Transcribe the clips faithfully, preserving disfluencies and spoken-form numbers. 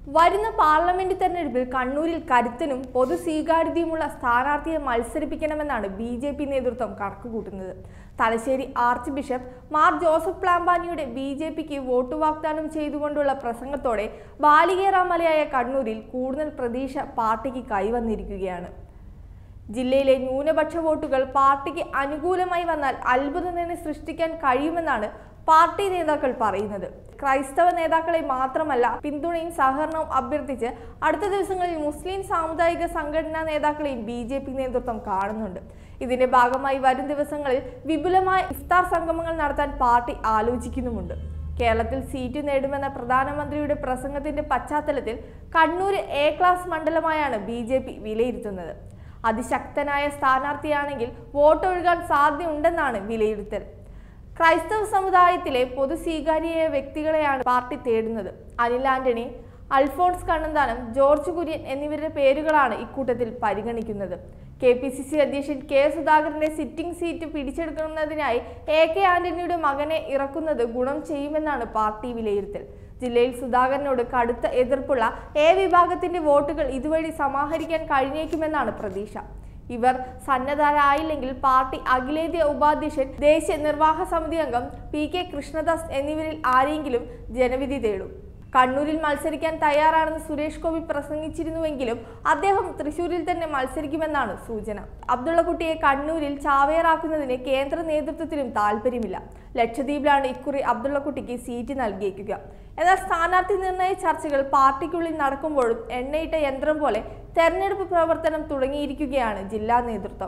വരുന്ന പാർലമെന്റ് തെരഞ്ഞെടുപ്പിൽ കണ്ണൂരിൽ കരുത്തനും പൊതു സ്വീകാര്യതയുമുള്ള സ്ഥാനാർത്ഥിയെ മത്സരിപ്പിക്കണമെന്നാണ് ബി ജെ പി നേതൃത്വം കണക്കുകൂട്ടുന്നത്. തലശ്ശേരി ആർച്ച് ബിഷപ്പ് മാർ ജോസഫ് പ്ലാമ്പാനിയുടെ ബി ജെ പിക്ക് വോട്ട് വാഗ്ദാനം ചെയ്തുകൊണ്ടുള്ള പ്രസംഗത്തോടെ ബാലികേറാമലയായ കണ്ണൂരിൽ കൂടുതൽ പ്രതീക്ഷ പാർട്ടിക്ക് കൈവന്നിരിക്കുകയാണ്. ജില്ലയിലെ ന്യൂനപക്ഷ വോട്ടുകൾ പാർട്ടിക്ക് അനുകൂലമായി വന്നാൽ അത്ഭുതം തന്നെ സൃഷ്ടിക്കാൻ കഴിയുമെന്നാണ് പാർട്ടി നേതാക്കൾ പറയുന്നത്. ക്രൈസ്തവ നേതാക്കളെ മാത്രമല്ല പിന്തുണയും സഹകരണവും അഭ്യർത്ഥിച്ച് അടുത്ത ദിവസങ്ങളിൽ മുസ്ലിം സാമുദായിക സംഘടനാ നേതാക്കളെയും ബി ജെ പി നേതൃത്വം കാണുന്നുണ്ട്. ഇതിന്റെ ഭാഗമായി വരും ദിവസങ്ങളിൽ വിപുലമായ ഇഫ്താർ സംഗമങ്ങൾ നടത്താൻ പാർട്ടി ആലോചിക്കുന്നുമുണ്ട്. കേരളത്തിൽ സീറ്റ് നേടുമെന്ന പ്രധാനമന്ത്രിയുടെ പ്രസംഗത്തിന്റെ പശ്ചാത്തലത്തിൽ കണ്ണൂർ എ ക്ലാസ് മണ്ഡലമായാണ് ബി ജെ പി വിലയിരുത്തുന്നത്. അതിശക്തനായ സ്ഥാനാർത്ഥിയാണെങ്കിൽ വോട്ടൊഴുകാൻ സാധ്യതയുണ്ടെന്നാണ് വിലയിരുത്തൽ. ക്രൈസ്തവ സമുദായത്തിലെ പൊതു സ്വീകാര്യമായ വ്യക്തികളെയാണ് പാർട്ടി തേടുന്നത്. അനിൽ ആന്റണി, അൽഫോൺസ് കണ്ണന്താനം, ജോർജ് കുര്യൻ എന്നിവരുടെ പേരുകളാണ് ഇക്കൂട്ടത്തിൽ പരിഗണിക്കുന്നത്. കെ പി സി സി അധ്യക്ഷൻ കെ സുധാകരന്റെ സിറ്റിംഗ് സീറ്റ് പിടിച്ചെടുക്കുന്നതിനായി എ കെ ആന്റണിയുടെ മകനെ ഇറക്കുന്നത് ഗുണം ചെയ്യുമെന്നാണ് പാർട്ടി വിലയിരുത്തൽ. ജില്ലയിൽ സുധാകരനോട് കടുത്ത എതിർപ്പുള്ള എ വിഭാഗത്തിന്റെ വോട്ടുകൾ ഇതുവഴി സമാഹരിക്കാൻ കഴിഞ്ഞേക്കുമെന്നാണ് പ്രതീക്ഷ. ഇവർ സന്നദ്ധരായില്ലെങ്കിൽ പാർട്ടി അഖിലേന്ത്യാ ഉപാധ്യക്ഷൻ, ദേശീയ നിർവാഹക സമിതി അംഗം പി കെ കൃഷ്ണദാസ് എന്നിവരിൽ ആരെങ്കിലും ജനവിധി തേടും. കണ്ണൂരിൽ മത്സരിക്കാൻ തയ്യാറാണെന്ന് സുരേഷ് ഗോപി പ്രസംഗിച്ചിരുന്നുവെങ്കിലും അദ്ദേഹം തൃശൂരിൽ തന്നെ മത്സരിക്കുമെന്നാണ് സൂചന. അബ്ദുള്ളക്കുട്ടിയെ കണ്ണൂരിൽ ചാവേറാക്കുന്നതിന് കേന്ദ്ര നേതൃത്വത്തിനും താല്പര്യമില്ല. ലക്ഷദ്വീപിലാണ് ഇക്കുറി അബ്ദുള്ളക്കുട്ടിക്ക് സീറ്റ് നൽകിയേക്കുക. എന്നാൽ സ്ഥാനാർത്ഥി നിർണയ ചർച്ചകൾ പാർട്ടിക്കുള്ളിൽ നടക്കുമ്പോഴും എണ്ണയിട്ട യന്ത്രം പോലെ തെരഞ്ഞെടുപ്പ് പ്രവർത്തനം തുടങ്ങിയിരിക്കുകയാണ് ജില്ലാ നേതൃത്വം.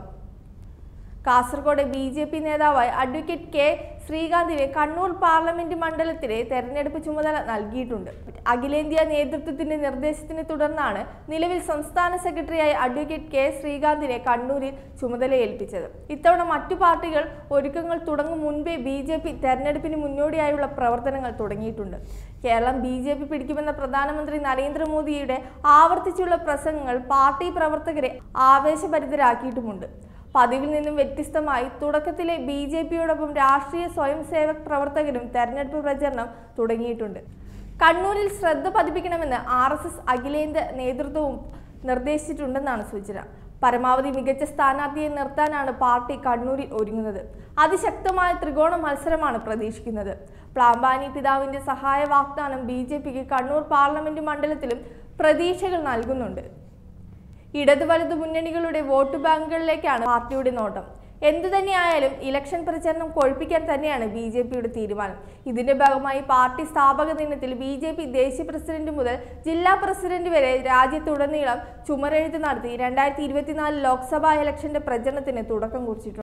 കാസർഗോഡ് ബി ജെ പി നേതാവായ അഡ്വക്കേറ്റ് കെ ശ്രീകാന്തിനെ കണ്ണൂർ പാർലമെന്റ് മണ്ഡലത്തിലെ തെരഞ്ഞെടുപ്പ് ചുമതല നൽകിയിട്ടുണ്ട്. അഖിലേന്ത്യാ നേതൃത്വത്തിന്റെ നിർദ്ദേശത്തിനെ തുടർന്നാണ് നിലവിൽ സംസ്ഥാന സെക്രട്ടറിയായ അഡ്വക്കേറ്റ് കെ ശ്രീകാന്തിനെ കണ്ണൂരിൽ ചുമതലയേൽപ്പിച്ചത്. ഇത്തവണ മറ്റു പാർട്ടികൾ ഒരുക്കങ്ങൾ തുടങ്ങും മുൻപേ ബി ജെ പി തെരഞ്ഞെടുപ്പിന് മുന്നോടിയായുള്ള പ്രവർത്തനങ്ങൾ തുടങ്ങിയിട്ടുണ്ട്. കേരളം ബി ജെ പി പിടിക്കുമെന്ന പ്രധാനമന്ത്രി നരേന്ദ്രമോദിയുടെ ആവർത്തിച്ചുള്ള പ്രസംഗങ്ങൾ പാർട്ടി പ്രവർത്തകരെ ആവേശഭരിതരാക്കിയിട്ടുമുണ്ട്. പതിവിൽ നിന്നും വ്യത്യസ്തമായി തുടക്കത്തിലെ ബി ജെ പിയോടൊപ്പം രാഷ്ട്രീയ സ്വയം സേവക് പ്രവർത്തകരും തെരഞ്ഞെടുപ്പ് പ്രചരണം തുടങ്ങിയിട്ടുണ്ട്. കണ്ണൂരിൽ ശ്രദ്ധ പതിപ്പിക്കണമെന്ന് ആർ എസ് എസ് അഖിലേന്ത്യാ നേതൃത്വവും നിർദ്ദേശിച്ചിട്ടുണ്ടെന്നാണ് സൂചന. പരമാവധി മികച്ച സ്ഥാനാർത്ഥിയെ നിർത്താനാണ് പാർട്ടി കണ്ണൂരിൽ ഒരുങ്ങുന്നത്. അതിശക്തമായ ത്രികോണ മത്സരമാണ് പ്രതീക്ഷിക്കുന്നത്. പ്ലാമ്പാനി പിതാവിന്റെ സഹായ വാഗ്ദാനം ബി ജെ പിക്ക് കണ്ണൂർ പാർലമെന്റ് മണ്ഡലത്തിലും പ്രതീക്ഷകൾ നൽകുന്നുണ്ട്. ഇടത് വലതു മുന്നണികളുടെ വോട്ട് ബാങ്കുകളിലേക്കാണ് പാർട്ടിയുടെ നോട്ടം. എന്തു തന്നെയായാലും ഇലക്ഷൻ പ്രചരണം കൊഴുപ്പിക്കാൻ തന്നെയാണ് ബി ജെ പിയുടെ തീരുമാനം. ഇതിന്റെ ഭാഗമായി പാർട്ടി സ്ഥാപക ദിനത്തിൽ ബി ജെ പി ദേശീയ പ്രസിഡന്റ് മുതൽ ജില്ലാ പ്രസിഡന്റ് വരെ രാജ്യത്തുടനീളം ചുമരെഴുത്ത് നടത്തി രണ്ടായിരത്തി ഇരുപത്തിനാല് ലോക്സഭാ ഇലക്ഷന്റെ പ്രചരണത്തിന് തുടക്കം കുറിച്ചിട്ടുണ്ട്.